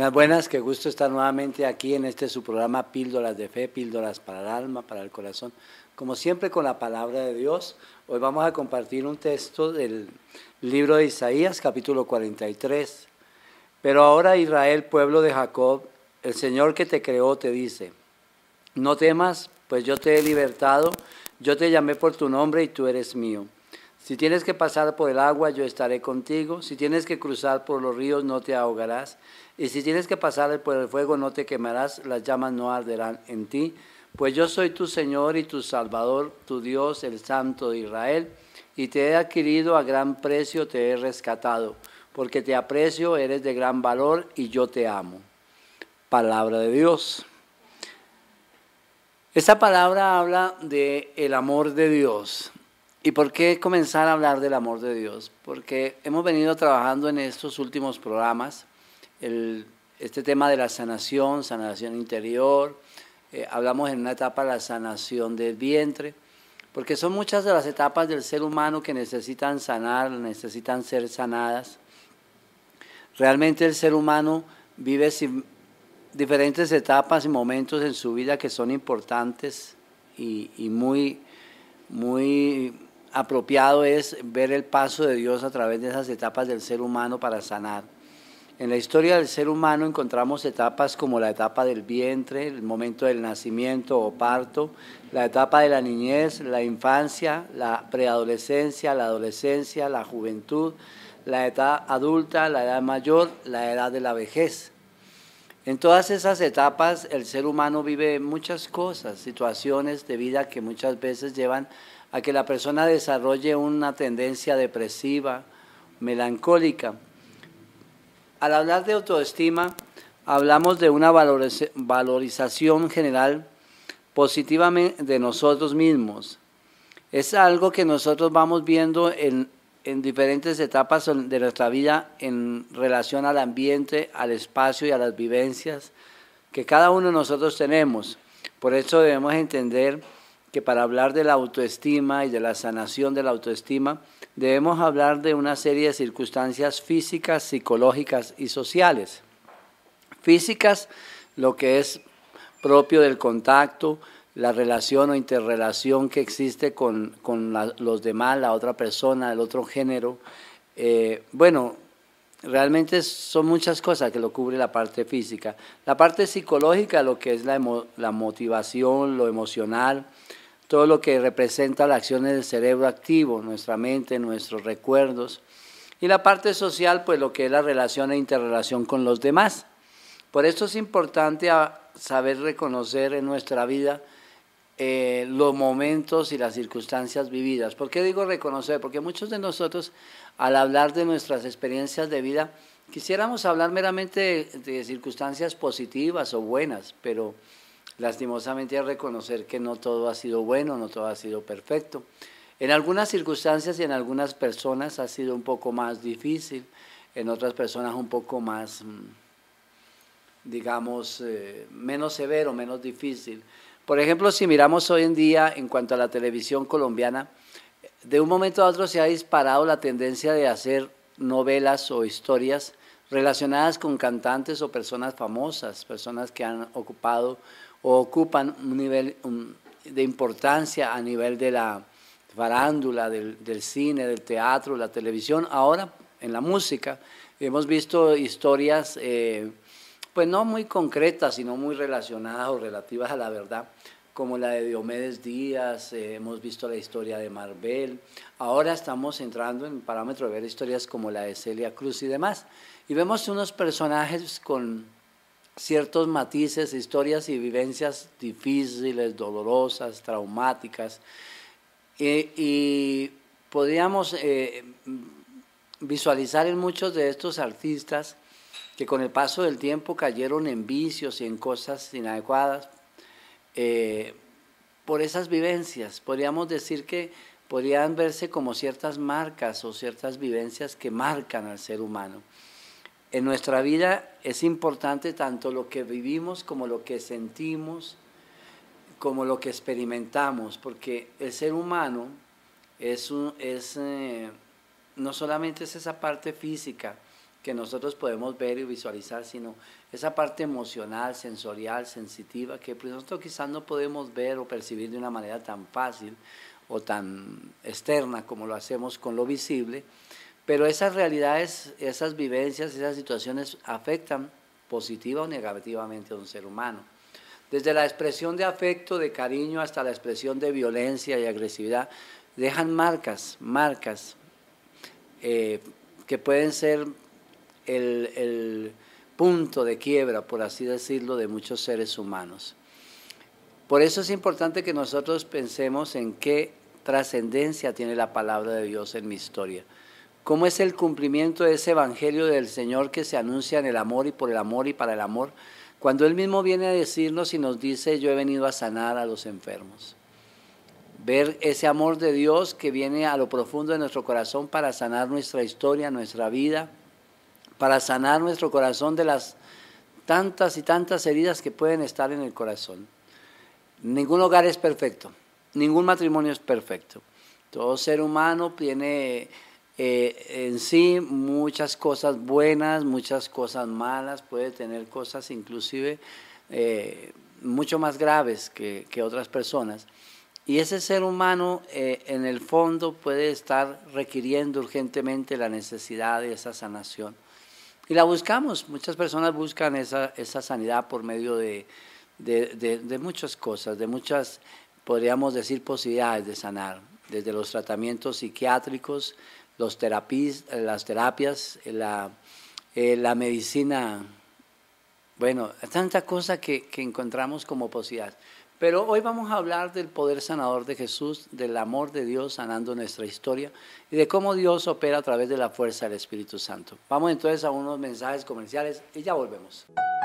Buenas, buenas, qué gusto estar nuevamente aquí en su programa Píldoras de Fe, Píldoras para el alma, para el corazón. Como siempre con la palabra de Dios, hoy vamos a compartir un texto del libro de Isaías, capítulo 43. Pero ahora Israel, pueblo de Jacob, el Señor que te creó te dice, no temas, pues yo te he libertado, yo te llamé por tu nombre y tú eres mío. Si tienes que pasar por el agua, yo estaré contigo. Si tienes que cruzar por los ríos, no te ahogarás. Y si tienes que pasar por el fuego, no te quemarás, las llamas no arderán en ti. Pues yo soy tu Señor y tu Salvador, tu Dios, el Santo de Israel. Y te he adquirido a gran precio, te he rescatado. Porque te aprecio, eres de gran valor y yo te amo. Palabra de Dios. Esta palabra habla del amor de Dios. ¿Y por qué comenzar a hablar del amor de Dios? Porque hemos venido trabajando en estos últimos programas este tema de la sanación, sanación interior. Hablamos en una etapa de la sanación del vientre, porque son muchas de las etapas del ser humano que necesitan sanar, necesitan ser sanadas. Realmente el ser humano vive diferentes etapas y momentos en su vida que son importantes y muy apropiado es ver el paso de Dios a través de esas etapas del ser humano para sanar. En la historia del ser humano encontramos etapas como la etapa del vientre, el momento del nacimiento o parto, la etapa de la niñez, la infancia, la preadolescencia, la adolescencia, la juventud, la edad adulta, la edad mayor, la edad de la vejez. En todas esas etapas el ser humano vive muchas cosas, situaciones de vida que muchas veces llevan a que la persona desarrolle una tendencia depresiva, melancólica. Al hablar de autoestima, hablamos de una valorización general positivamente de nosotros mismos. Es algo que nosotros vamos viendo en diferentes etapas de nuestra vida en relación al ambiente, al espacio y a las vivencias que cada uno de nosotros tenemos. Por eso debemos entender que para hablar de la autoestima y de la sanación de la autoestima, debemos hablar de una serie de circunstancias físicas, psicológicas y sociales. Físicas, lo que es propio del contacto, la relación o interrelación que existe con los demás, la otra persona, el otro género. Realmente son muchas cosas que lo cubre la parte física. La parte psicológica, lo que es la motivación, lo emocional, todo lo que representa las acciones del cerebro activo, nuestra mente, nuestros recuerdos. Y la parte social, pues lo que es la relación e interrelación con los demás. Por eso es importante saber reconocer en nuestra vida los momentos y las circunstancias vividas. ¿Por qué digo reconocer? Porque muchos de nosotros, al hablar de nuestras experiencias de vida, quisiéramos hablar meramente de circunstancias positivas o buenas, pero lastimosamente hay que reconocer que no todo ha sido bueno, no todo ha sido perfecto. En algunas circunstancias y en algunas personas ha sido un poco más difícil, en otras personas un poco más, digamos, menos severo, menos difícil. Por ejemplo, si miramos hoy en día en cuanto a la televisión colombiana, de un momento a otro se ha disparado la tendencia de hacer novelas o historias relacionadas con cantantes o personas famosas, personas que han ocupado o ocupan un nivel de importancia a nivel de la farándula, del cine, del teatro, la televisión. Ahora, en la música, hemos visto historias pues no muy concretas, sino muy relacionadas o relativas a la verdad, como la de Diomedes Díaz, hemos visto la historia de Marvel. Ahora estamos entrando en el parámetro de ver historias como la de Celia Cruz y demás. Y vemos unos personajes con ciertos matices, historias y vivencias difíciles, dolorosas, traumáticas. Y podríamos visualizar en muchos de estos artistas que con el paso del tiempo cayeron en vicios y en cosas inadecuadas por esas vivencias. Podríamos decir que podrían verse como ciertas marcas o ciertas vivencias que marcan al ser humano. En nuestra vida es importante tanto lo que vivimos como lo que sentimos, como lo que experimentamos, porque el ser humano no solamente es esa parte física que nosotros podemos ver y visualizar, sino esa parte emocional, sensorial, sensitiva, que nosotros quizás no podemos ver o percibir de una manera tan fácil o tan externa como lo hacemos con lo visible, pero esas realidades, esas vivencias, esas situaciones afectan positiva o negativamente a un ser humano. Desde la expresión de afecto, de cariño, hasta la expresión de violencia y agresividad, dejan marcas que pueden ser el punto de quiebra, por así decirlo, de muchos seres humanos. Por eso es importante que nosotros pensemos en qué trascendencia tiene la palabra de Dios en mi historia. ¿Cómo es el cumplimiento de ese evangelio del Señor que se anuncia en el amor y por el amor y para el amor? Cuando Él mismo viene a decirnos y nos dice, yo he venido a sanar a los enfermos. Ver ese amor de Dios que viene a lo profundo de nuestro corazón para sanar nuestra historia, nuestra vida, para sanar nuestro corazón de las tantas y tantas heridas que pueden estar en el corazón. Ningún hogar es perfecto, ningún matrimonio es perfecto. Todo ser humano tiene en sí muchas cosas buenas, muchas cosas malas, puede tener cosas inclusive mucho más graves que otras personas. Y ese ser humano en el fondo puede estar requiriendo urgentemente la necesidad de esa sanación. Y la buscamos, muchas personas buscan esa sanidad por medio de muchas cosas, de muchas, podríamos decir, posibilidades de sanar, desde los tratamientos psiquiátricos, las terapias, la medicina, bueno, tanta cosa que encontramos como posibilidades. Pero hoy vamos a hablar del poder sanador de Jesús, del amor de Dios sanando nuestra historia y de cómo Dios opera a través de la fuerza del Espíritu Santo. Vamos entonces a unos mensajes comerciales y ya volvemos.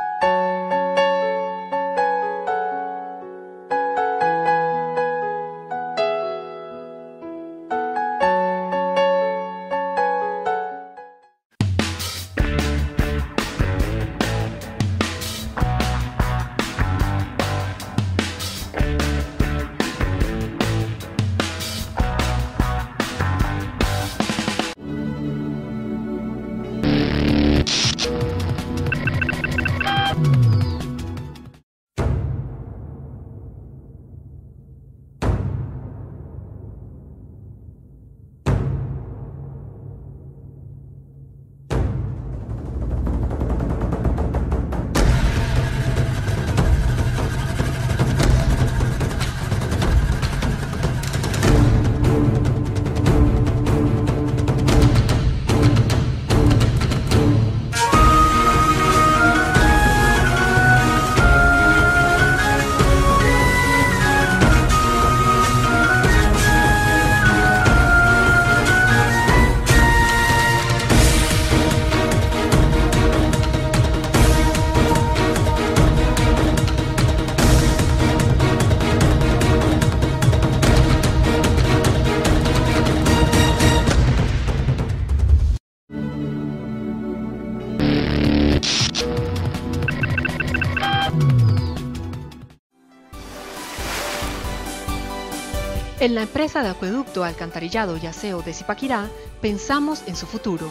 En la empresa de acueducto, alcantarillado y aseo de Zipaquirá, pensamos en su futuro,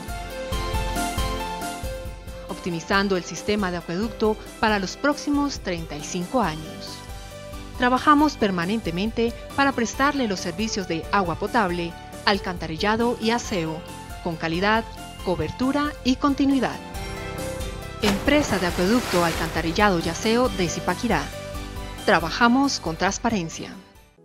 optimizando el sistema de acueducto para los próximos 35 años. Trabajamos permanentemente para prestarle los servicios de agua potable, alcantarillado y aseo, con calidad, cobertura y continuidad. Empresa de acueducto, alcantarillado y aseo de Zipaquirá. Trabajamos con transparencia.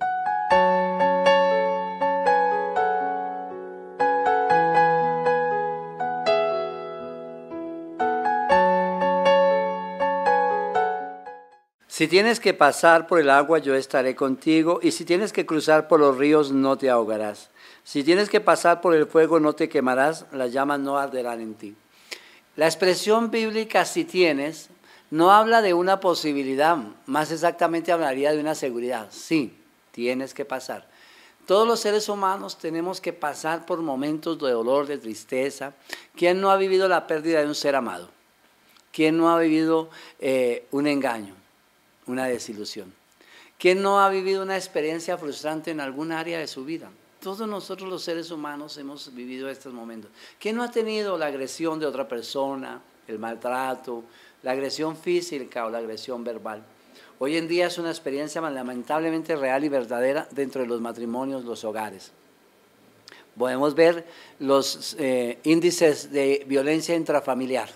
Si tienes que pasar por el agua, yo estaré contigo, y si tienes que cruzar por los ríos, no te ahogarás. Si tienes que pasar por el fuego, no te quemarás, las llamas no arderán en ti. La expresión bíblica "si tienes" no habla de una posibilidad, más exactamente hablaría de una seguridad. Sí, tienes que pasar. Todos los seres humanos tenemos que pasar por momentos de dolor, de tristeza. ¿Quién no ha vivido la pérdida de un ser amado? ¿Quién no ha vivido un engaño? Una desilusión. ¿Quién no ha vivido una experiencia frustrante en algún área de su vida? Todos nosotros los seres humanos hemos vivido estos momentos. ¿Quién no ha tenido la agresión de otra persona, el maltrato, la agresión física o la agresión verbal? Hoy en día es una experiencia lamentablemente real y verdadera dentro de los matrimonios, los hogares. Podemos ver los índices de violencia intrafamiliar.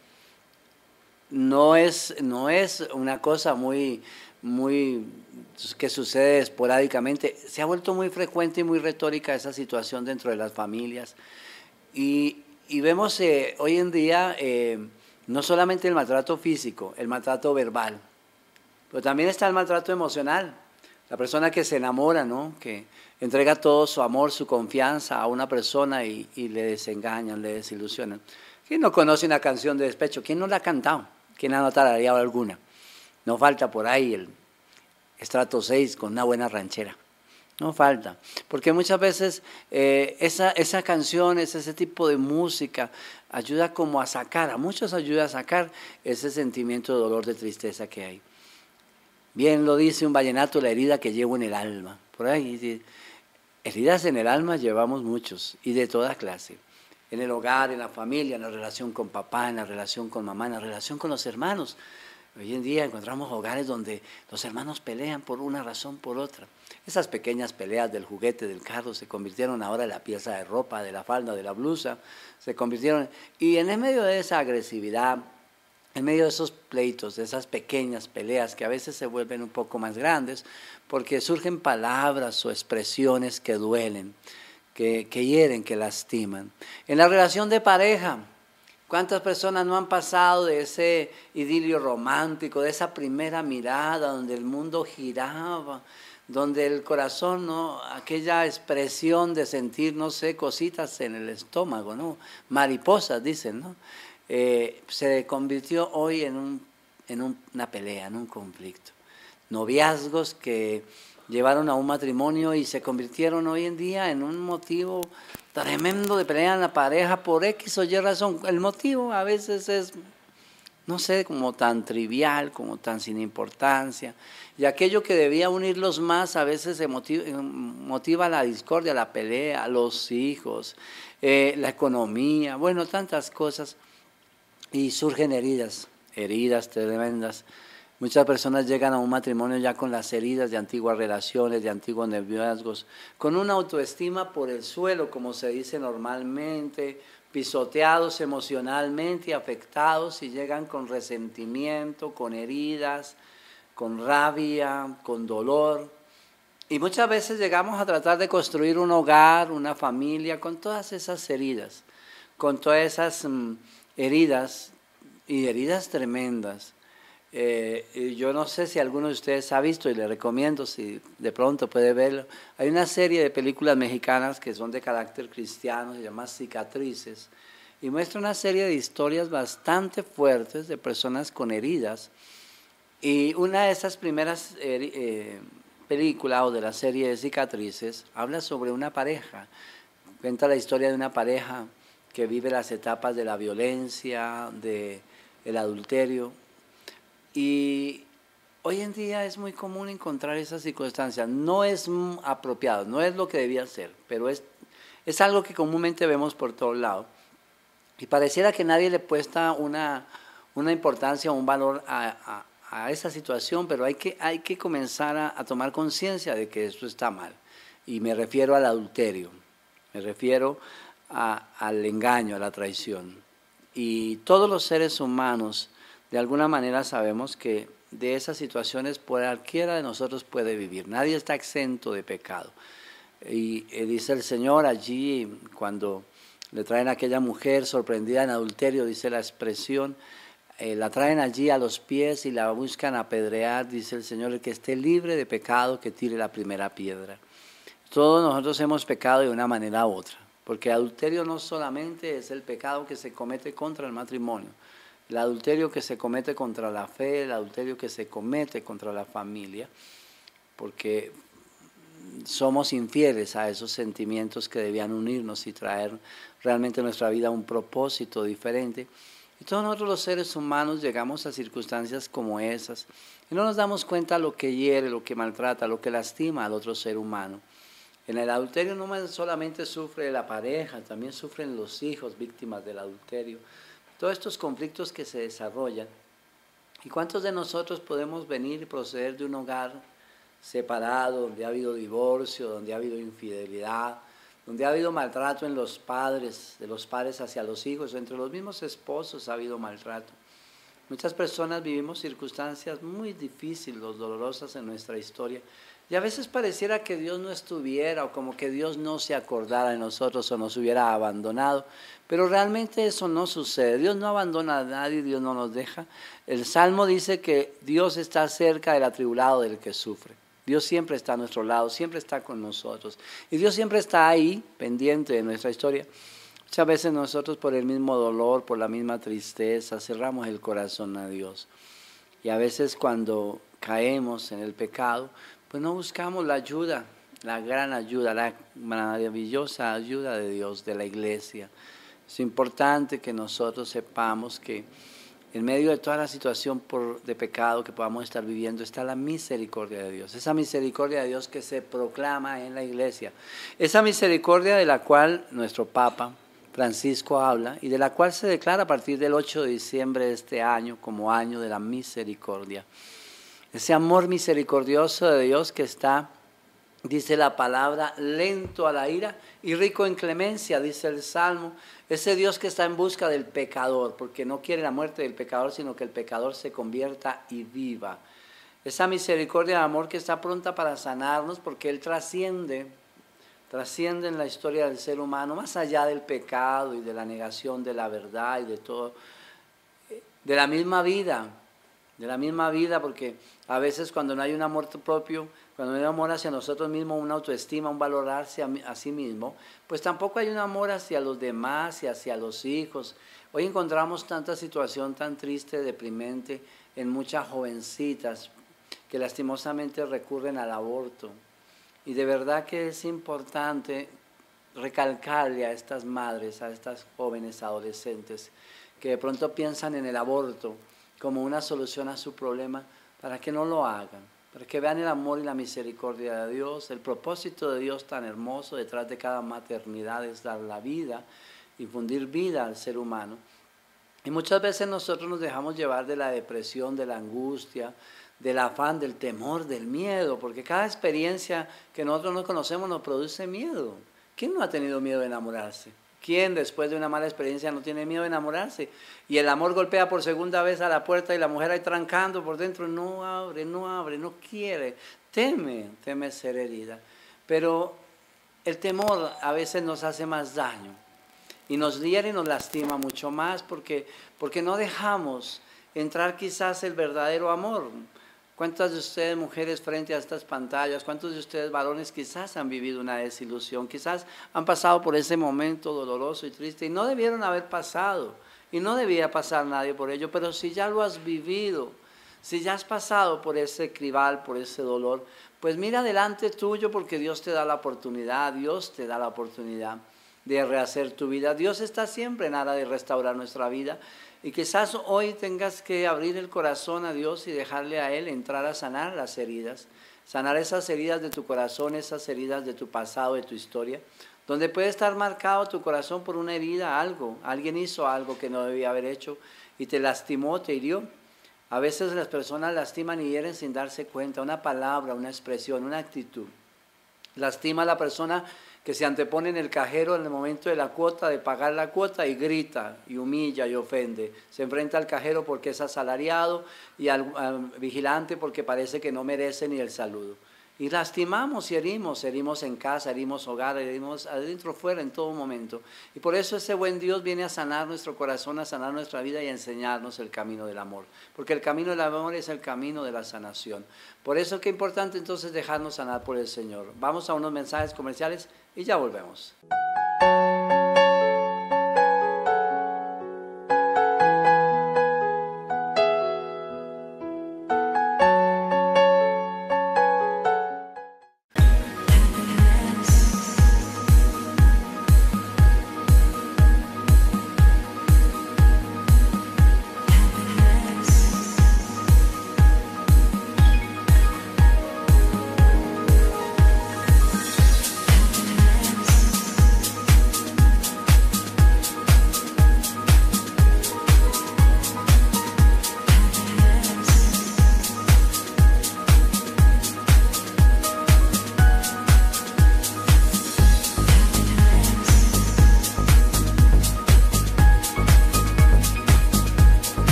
No es una cosa muy que sucede esporádicamente. Se ha vuelto muy frecuente y muy retórica esa situación dentro de las familias. Y vemos hoy en día no solamente el maltrato físico, el maltrato verbal, pero también está el maltrato emocional. La persona que se enamora, ¿no? Que entrega todo su amor, su confianza a una persona y le desengañan, le desilusionan. ¿Quién no conoce una canción de despecho? ¿Quién no la ha cantado? ¿Quién no ha tarareado alguna? No falta por ahí el estrato 6 con una buena ranchera. No falta. Porque muchas veces esa canción, ese tipo de música ayuda como a sacar, a muchos ayuda a sacar ese sentimiento de dolor, de tristeza que hay. Bien lo dice un vallenato, la herida que llevo en el alma. Por ahí, heridas en el alma llevamos muchos y de toda clase. En el hogar, en la familia, en la relación con papá, en la relación con mamá, en la relación con los hermanos. Hoy en día encontramos hogares donde los hermanos pelean por una razón, por otra. Esas pequeñas peleas del juguete, del carro, se convirtieron ahora en la pieza de ropa, de la falda, de la blusa, se convirtieron. Y en el medio de esa agresividad, en medio de esos pleitos, de esas pequeñas peleas que a veces se vuelven un poco más grandes, porque surgen palabras o expresiones que duelen, que hieren, que lastiman. En la relación de pareja, ¿cuántas personas no han pasado de ese idilio romántico, de esa primera mirada donde el mundo giraba, donde el corazón, ¿no? Aquella expresión de sentir, no sé, cositas en el estómago, ¿no? Mariposas, dicen, ¿no? Se convirtió hoy en una pelea, en un conflicto. Noviazgos que llevaron a un matrimonio y se convirtieron hoy en día en un motivo tremendo de pelea en la pareja por X o Y razón. El motivo a veces es, no sé, como tan trivial, como tan sin importancia. Y aquello que debía unirlos más a veces se motiva la discordia, la pelea, los hijos, la economía, bueno, tantas cosas. Y surgen heridas tremendas. Muchas personas llegan a un matrimonio ya con las heridas de antiguas relaciones, de antiguos noviazgos, con una autoestima por el suelo, como se dice normalmente, pisoteados emocionalmente, afectados, y llegan con resentimiento, con heridas, con rabia, con dolor. Y muchas veces llegamos a tratar de construir un hogar, una familia, con todas esas heridas, con todas esas heridas, y heridas tremendas. Yo no sé si alguno de ustedes ha visto, y le recomiendo si de pronto puede verlo. Hay una serie de películas mexicanas que son de carácter cristiano, se llama Cicatrices, y muestra una serie de historias bastante fuertes de personas con heridas. Y una de esas primeras películas o de la serie de Cicatrices habla sobre una pareja, cuenta la historia de una pareja que vive las etapas de la violencia, del adulterio. Y hoy en día es muy común encontrar esas circunstancias. No es apropiado, no es lo que debía ser, pero es algo que comúnmente vemos por todos lados. Y pareciera que nadie le puesta una importancia o un valor a esa situación, pero hay que comenzar a tomar conciencia de que esto está mal. Y me refiero al adulterio, me refiero al engaño, a la traición. Y todos los seres humanos, de alguna manera sabemos que de esas situaciones cualquiera de nosotros puede vivir. Nadie está exento de pecado. Y dice el Señor allí, cuando le traen a aquella mujer sorprendida en adulterio, dice la expresión, la traen allí a los pies y la buscan apedrear, dice el Señor, el que esté libre de pecado que tire la primera piedra. Todos nosotros hemos pecado de una manera u otra. Porque adulterio no solamente es el pecado que se comete contra el matrimonio, el adulterio que se comete contra la fe, el adulterio que se comete contra la familia, porque somos infieles a esos sentimientos que debían unirnos y traer realmente a nuestra vida un propósito diferente. Y todos nosotros los seres humanos llegamos a circunstancias como esas y no nos damos cuenta lo que hiere, lo que maltrata, lo que lastima al otro ser humano. En el adulterio no solamente sufre la pareja, también sufren los hijos víctimas del adulterio. Todos estos conflictos que se desarrollan. ¿Y cuántos de nosotros podemos venir y proceder de un hogar separado, donde ha habido divorcio, donde ha habido infidelidad, donde ha habido maltrato en los padres, de los padres hacia los hijos, o entre los mismos esposos ha habido maltrato? Muchas personas vivimos circunstancias muy difíciles, dolorosas en nuestra historia, y a veces pareciera que Dios no estuviera, o como que Dios no se acordara de nosotros o nos hubiera abandonado, pero realmente eso no sucede. Dios no abandona a nadie, Dios no nos deja. El Salmo dice que Dios está cerca del atribulado, del que sufre. Dios siempre está a nuestro lado, siempre está con nosotros, y Dios siempre está ahí, pendiente de nuestra historia. Muchas veces nosotros, por el mismo dolor, por la misma tristeza, cerramos el corazón a Dios, y a veces cuando caemos en el pecado, pues no buscamos la ayuda, la gran ayuda, la maravillosa ayuda de Dios, de la iglesia. Es importante que nosotros sepamos que en medio de toda la situación de pecado que podamos estar viviendo está la misericordia de Dios. Esa misericordia de Dios que se proclama en la iglesia. Esa misericordia de la cual nuestro Papa Francisco habla y de la cual se declara a partir del 8 de diciembre de este año como año de la misericordia. Ese amor misericordioso de Dios que está, dice la palabra, lento a la ira y rico en clemencia, dice el Salmo. Ese Dios que está en busca del pecador, porque no quiere la muerte del pecador, sino que el pecador se convierta y viva. Esa misericordia de amor que está pronta para sanarnos, porque Él trasciende en la historia del ser humano, más allá del pecado y de la negación de la verdad y de todo, de la misma vida, porque a veces cuando no hay un amor propio, cuando no hay un amor hacia nosotros mismos, una autoestima, un valorarse a sí mismo, pues tampoco hay un amor hacia los demás y hacia los hijos. Hoy encontramos tanta situación tan triste, deprimente, en muchas jovencitas que lastimosamente recurren al aborto. Y de verdad que es importante recalcarle a estas madres, a estas jóvenes adolescentes, que de pronto piensan en el aborto como una solución a su problema, para que no lo hagan, para que vean el amor y la misericordia de Dios. El propósito de Dios tan hermoso detrás de cada maternidad es dar la vida, infundir vida al ser humano. Y muchas veces nosotros nos dejamos llevar de la depresión, de la angustia, del afán, del temor, del miedo, porque cada experiencia que nosotros no conocemos nos produce miedo. ¿Quién no ha tenido miedo de enamorarse? ¿Quién después de una mala experiencia no tiene miedo de enamorarse? Y el amor golpea por segunda vez a la puerta y la mujer ahí trancando por dentro, no abre, no quiere, teme ser herida. Pero el temor a veces nos hace más daño y nos hiere y nos lastima mucho más porque no dejamos entrar quizás el verdadero amor. ¿Cuántas de ustedes, mujeres, frente a estas pantallas, cuántos de ustedes, varones, quizás han vivido una desilusión, quizás han pasado por ese momento doloroso y triste y no debieron haber pasado y no debía pasar nadie por ello, pero si ya lo has vivido, si ya has pasado por ese crival, por ese dolor, pues mira delante tuyo porque Dios te da la oportunidad, de rehacer tu vida. Dios está siempre en aras de restaurar nuestra vida. Y quizás hoy tengas que abrir el corazón a Dios y dejarle a Él entrar a sanar las heridas, sanar esas heridas de tu corazón, esas heridas de tu pasado, de tu historia, donde puede estar marcado tu corazón por una herida, alguien hizo algo que no debía haber hecho y te lastimó, te hirió. A veces las personas lastiman y hieren sin darse cuenta, una palabra, una expresión, una actitud. Lastima a la persona que se antepone en el cajero en el momento de la cuota, de pagar la cuota y grita y humilla y ofende. Se enfrenta al cajero porque es asalariado y al vigilante porque parece que no merece ni el saludo. Y lastimamos y herimos en casa, herimos hogar, herimos adentro, fuera, en todo momento. Y por eso ese buen Dios viene a sanar nuestro corazón, a sanar nuestra vida y a enseñarnos el camino del amor. Porque el camino del amor es el camino de la sanación. Por eso es importante entonces dejarnos sanar por el Señor. Vamos a unos mensajes comerciales y ya volvemos.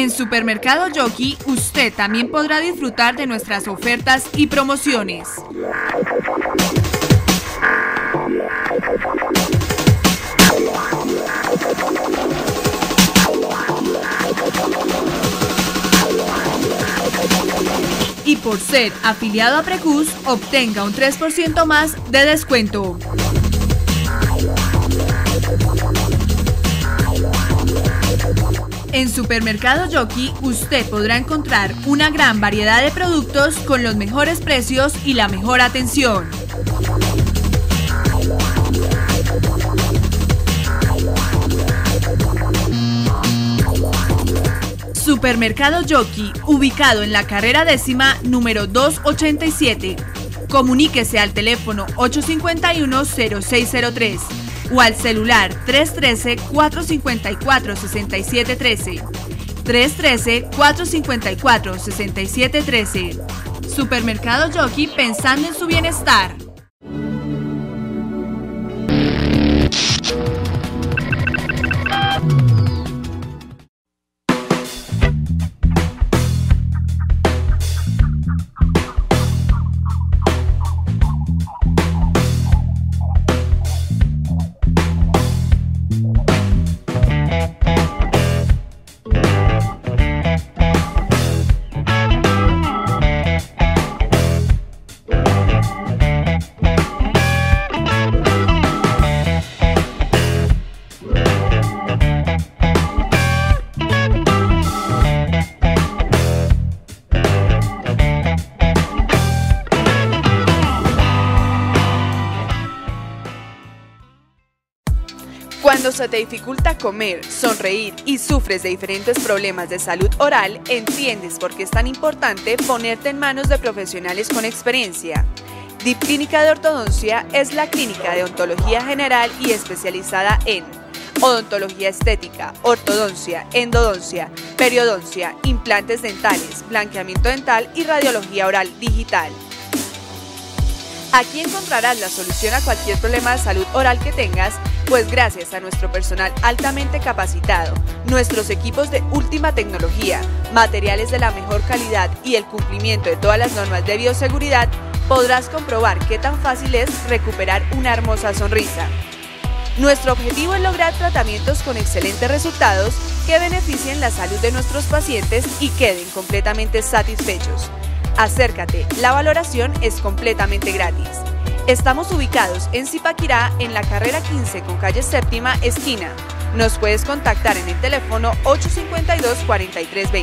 En Supermercado Jockey, usted también podrá disfrutar de nuestras ofertas y promociones. Y por ser afiliado a Precus, obtenga un 3% más de descuento. En Supermercado Jockey, usted podrá encontrar una gran variedad de productos con los mejores precios y la mejor atención. Supermercado Jockey, ubicado en la carrera 10ª, número 287. Comuníquese al teléfono 851-0603 o al celular 313-454-6713. 313-454-6713. Supermercado Jockey, pensando en su bienestar. Cuando se te dificulta comer, sonreír y sufres de diferentes problemas de salud oral, entiendes por qué es tan importante ponerte en manos de profesionales con experiencia. DIP Clínica de Ortodoncia es la clínica de odontología general y especializada en odontología estética, ortodoncia, endodoncia, periodoncia, implantes dentales, blanqueamiento dental y radiología oral digital. Aquí encontrarás la solución a cualquier problema de salud oral que tengas, pues gracias a nuestro personal altamente capacitado, nuestros equipos de última tecnología, materiales de la mejor calidad y el cumplimiento de todas las normas de bioseguridad, podrás comprobar qué tan fácil es recuperar una hermosa sonrisa. Nuestro objetivo es lograr tratamientos con excelentes resultados que beneficien la salud de nuestros pacientes y queden completamente satisfechos. Acércate, la valoración es completamente gratis. Estamos ubicados en Zipaquirá, en la carrera 15 con calle 7ª esquina. Nos puedes contactar en el teléfono 852-4320.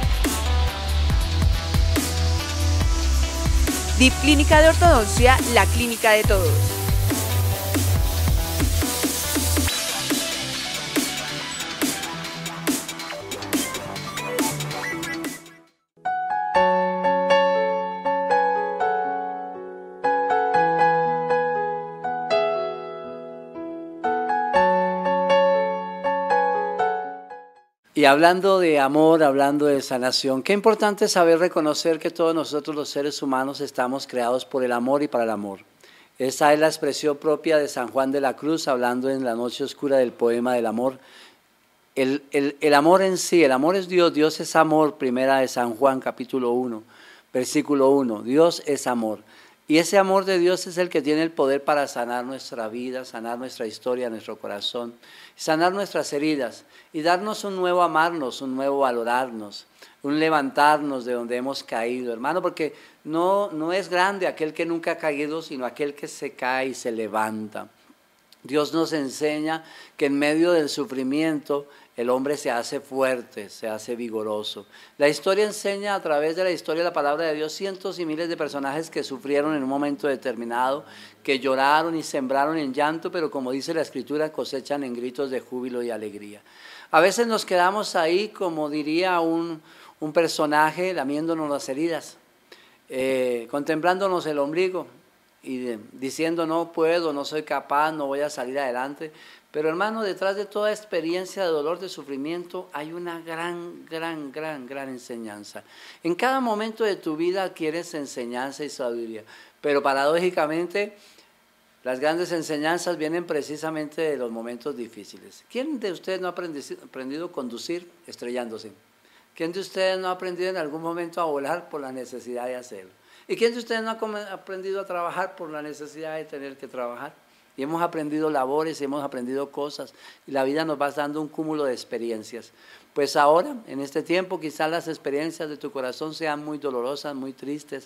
DIP Clínica de Ortodoncia, la clínica de todos. Y hablando de amor, hablando de sanación, qué importante es saber reconocer que todos nosotros los seres humanos estamos creados por el amor y para el amor. Esa es la expresión propia de San Juan de la Cruz, hablando en La noche oscura del poema del amor. El amor en sí, el amor es Dios, Dios es amor, primera de San Juan, capítulo 1, versículo 1, Dios es amor. Y ese amor de Dios es el que tiene el poder para sanar nuestra vida, sanar nuestra historia, nuestro corazón, sanar nuestras heridas y darnos un nuevo amarnos, un nuevo valorarnos, un levantarnos de donde hemos caído, hermano, porque no es grande aquel que nunca ha caído, sino aquel que se cae y se levanta. Dios nos enseña que en medio del sufrimiento el hombre se hace fuerte, se hace vigoroso. La historia enseña a través de la historia de la palabra de Dios cientos y miles de personajes que sufrieron en un momento determinado, que lloraron y sembraron en llanto, pero como dice la Escritura, cosechan en gritos de júbilo y alegría. A veces nos quedamos ahí, como diría un personaje, lamiéndonos las heridas, contemplándonos el ombligo y diciendo no puedo, no soy capaz, no voy a salir adelante. Pero hermano, detrás de toda experiencia de dolor, de sufrimiento, hay una gran enseñanza. En cada momento de tu vida adquieres enseñanza y sabiduría, pero paradójicamente las grandes enseñanzas vienen precisamente de los momentos difíciles. ¿Quién de ustedes no ha aprendido a conducir estrellándose? ¿Quién de ustedes no ha aprendido en algún momento a volar por la necesidad de hacerlo? ¿Y quién de ustedes no ha aprendido a trabajar por la necesidad de tener que trabajar? Y hemos aprendido labores, hemos aprendido cosas, y la vida nos va dando un cúmulo de experiencias. Pues ahora, en este tiempo, quizás las experiencias de tu corazón sean muy dolorosas, muy tristes.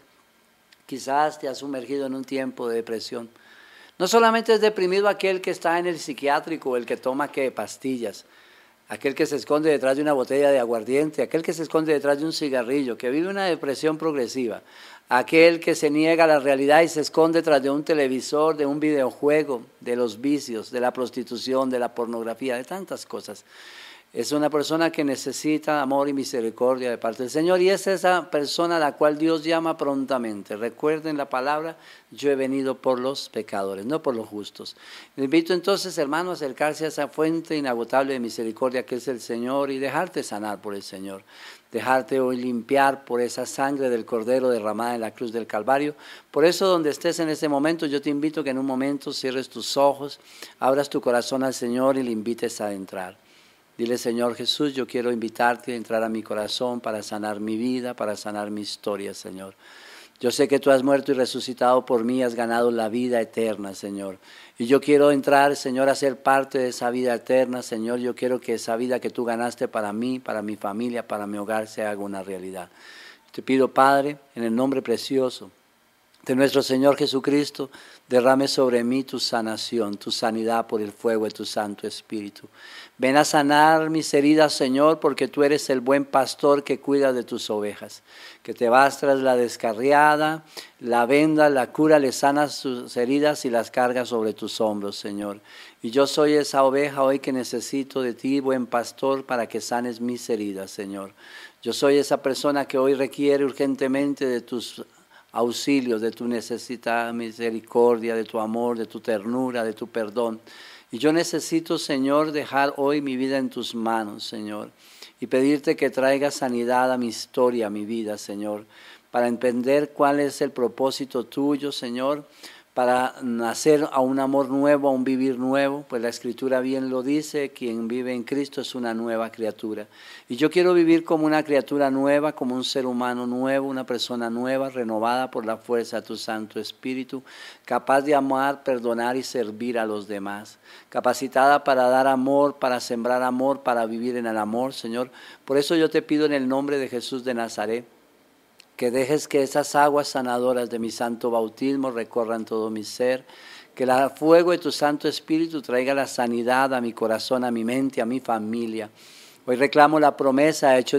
Quizás te has sumergido en un tiempo de depresión. No solamente es deprimido aquel que está en el psiquiátrico o el que toma pastillas, aquel que se esconde detrás de una botella de aguardiente, aquel que se esconde detrás de un cigarrillo, que vive una depresión progresiva, aquel que se niega a la realidad y se esconde detrás de un televisor, de un videojuego, de los vicios, de la prostitución, de la pornografía, de tantas cosas. Es una persona que necesita amor y misericordia de parte del Señor, y es esa persona a la cual Dios llama prontamente. Recuerden la palabra: yo he venido por los pecadores, no por los justos. Le invito entonces, hermano, a acercarse a esa fuente inagotable de misericordia que es el Señor y dejarte sanar por el Señor. Dejarte hoy limpiar por esa sangre del Cordero derramada en la cruz del Calvario. Por eso, donde estés en ese momento, yo te invito a que en un momento cierres tus ojos, abras tu corazón al Señor y le invites a entrar. Dile: Señor Jesús, yo quiero invitarte a entrar a mi corazón para sanar mi vida, para sanar mi historia, Señor. Yo sé que tú has muerto y resucitado por mí, has ganado la vida eterna, Señor. Y yo quiero entrar, Señor, a ser parte de esa vida eterna, Señor. Yo quiero que esa vida que tú ganaste para mí, para mi familia, para mi hogar, se haga una realidad. Te pido, Padre, en el nombre precioso de nuestro Señor Jesucristo, derrame sobre mí tu sanación, tu sanidad por el fuego de tu Santo Espíritu. Ven a sanar mis heridas, Señor, porque tú eres el buen pastor que cuida de tus ovejas. Que te vas tras la descarriada, la venda, la cura, le sanas sus heridas y las cargas sobre tus hombros, Señor. Y yo soy esa oveja hoy que necesito de ti, buen pastor, para que sanes mis heridas, Señor. Yo soy esa persona que hoy requiere urgentemente de tus auxilios, de tu necesidad, misericordia, de tu amor, de tu ternura, de tu perdón. Y yo necesito, Señor, dejar hoy mi vida en tus manos, Señor, y pedirte que traigas sanidad a mi historia, a mi vida, Señor, para entender cuál es el propósito tuyo, Señor, para nacer a un amor nuevo, a un vivir nuevo, pues la Escritura bien lo dice: quien vive en Cristo es una nueva criatura. Y yo quiero vivir como una criatura nueva, como un ser humano nuevo, una persona nueva, renovada por la fuerza de tu Santo Espíritu, capaz de amar, perdonar y servir a los demás, capacitada para dar amor, para sembrar amor, para vivir en el amor, Señor. Por eso yo te pido en el nombre de Jesús de Nazaret, que dejes que esas aguas sanadoras de mi santo bautismo recorran todo mi ser, que el fuego de tu Santo Espíritu traiga la sanidad a mi corazón, a mi mente, a mi familia. Hoy reclamo la promesa, Hechos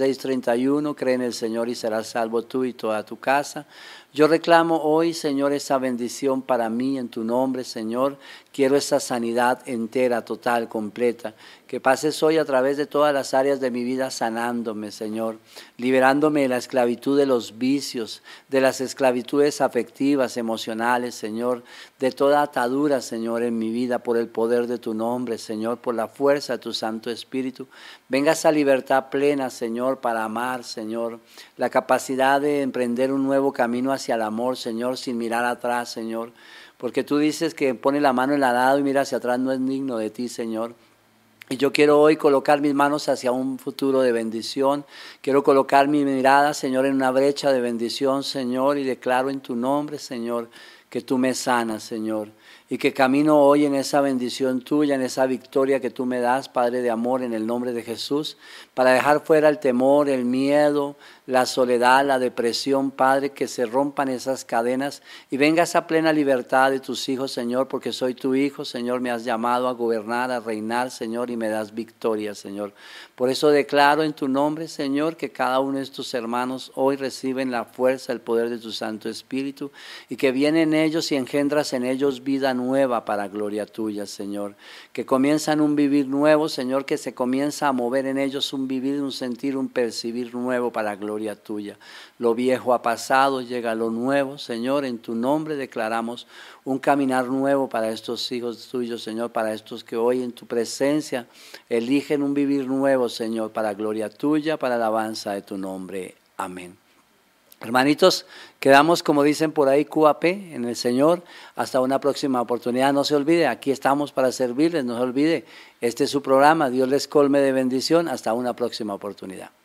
16:31, cree en el Señor y serás salvo tú y toda tu casa. Yo reclamo hoy, Señor, esa bendición para mí en tu nombre, Señor. Quiero esa sanidad entera, total, completa. Que pases hoy a través de todas las áreas de mi vida sanándome, Señor. Liberándome de la esclavitud de los vicios, de las esclavitudes afectivas, emocionales, Señor. De toda atadura, Señor, en mi vida por el poder de tu nombre, Señor. Por la fuerza de tu Santo Espíritu. Venga esa libertad plena, Señor, para amar, Señor. La capacidad de emprender un nuevo camino hacia el amor, Señor, sin mirar atrás, Señor. Porque tú dices que pone la mano en el arado y mira hacia atrás no es digno de ti, Señor. Y yo quiero hoy colocar mis manos hacia un futuro de bendición. Quiero colocar mi mirada, Señor, en una brecha de bendición, Señor. Y declaro en tu nombre, Señor, que tú me sanas, Señor. Y que camino hoy en esa bendición tuya, en esa victoria que tú me das, Padre de amor, en el nombre de Jesús, para dejar fuera el temor, el miedo, la soledad, la depresión, Padre, que se rompan esas cadenas y venga esa plena libertad de tus hijos, Señor, porque soy tu hijo, Señor, me has llamado a gobernar, a reinar, Señor, y me das victoria, Señor. Por eso declaro en tu nombre, Señor, que cada uno de estos hermanos hoy reciben la fuerza, el poder de tu Santo Espíritu y que viene en ellos y engendras en ellos vida nueva para gloria tuya, Señor. Que comienzan un vivir nuevo, Señor, que se comienza a mover en ellos un vivir, un sentir, un percibir nuevo para gloria tuya. Lo viejo ha pasado, llega lo nuevo, Señor. En tu nombre declaramos un caminar nuevo para estos hijos tuyos, Señor, para estos que hoy en tu presencia eligen un vivir nuevo, Señor, para gloria tuya, para alabanza de tu nombre. Amén. Hermanitos, quedamos, como dicen por ahí, QAP en el Señor. Hasta una próxima oportunidad. No se olvide, aquí estamos para servirles. No se olvide, este es su programa. Dios les colme de bendición. Hasta una próxima oportunidad.